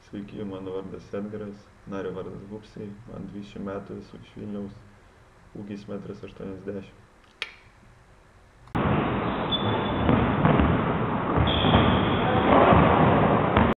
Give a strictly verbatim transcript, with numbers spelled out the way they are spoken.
Sveiki, mano vardas Edgaras, nario vardas Gupsiai, man dvidešimt metų, esu iš Vilniaus, ūgis metras aštuoniasdešimt.